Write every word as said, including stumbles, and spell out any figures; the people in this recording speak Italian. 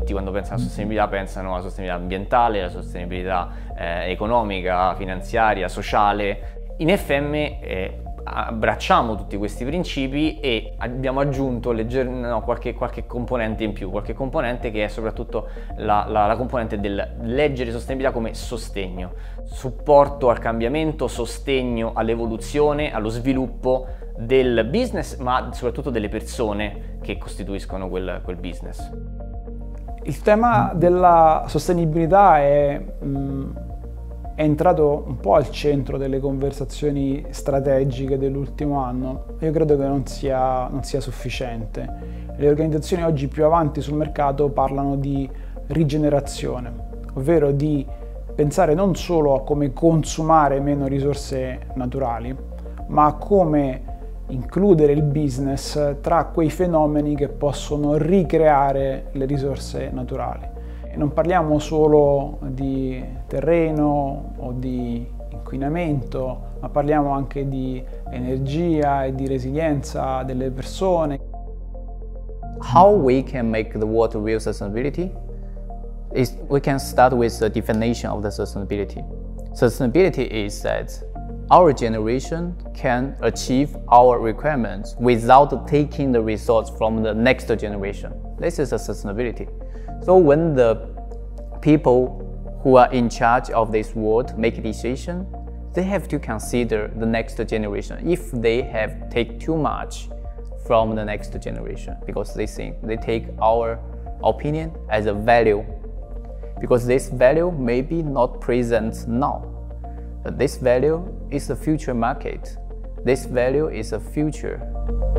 tutti quando pensano alla sostenibilità pensano alla sostenibilità ambientale, alla sostenibilità eh, economica, finanziaria, sociale. In F M eh, abbracciamo tutti questi principi e abbiamo aggiunto legger- no, qualche, qualche componente in più, qualche componente che è soprattutto la, la, la componente del leggere sostenibilità come sostegno, supporto al cambiamento, sostegno all'evoluzione, allo sviluppo del business, ma soprattutto delle persone che costituiscono quel, quel business. Il tema della sostenibilità è, mh, è entrato un po' al centro delle conversazioni strategiche dell'ultimo anno. Io credo che non sia, non sia sufficiente. Le organizzazioni oggi più avanti sul mercato parlano di rigenerazione, ovvero di pensare non solo a come consumare meno risorse naturali, ma a come includere il business tra quei fenomeni che possono ricreare le risorse naturali. E non parliamo solo di terreno o di inquinamento, ma parliamo anche di energia e di resilienza delle persone. How we can make the world real sustainability is we can start with the definition of the sustainability. Sustainability is that our generation can achieve our requirements without taking the resource from the next generation. This is a sustainability. So when the people who are in charge of this world make a decision, they have to consider the next generation if they have take too much from the next generation, because they think they take our opinion as a value, because this value may be not present now. But this value is the future market. This value is a future.